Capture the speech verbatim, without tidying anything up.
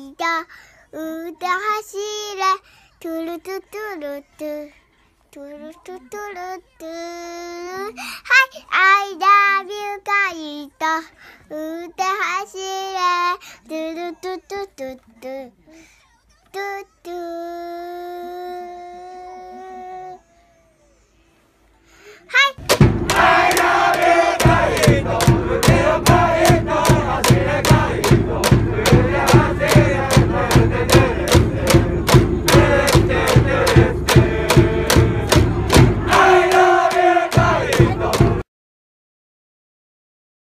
ト歌走れトゥルトゥトゥルトゥトゥルトゥトゥルトゥはい I love you カイト歌走れトゥルトゥトゥトゥトゥトゥトゥ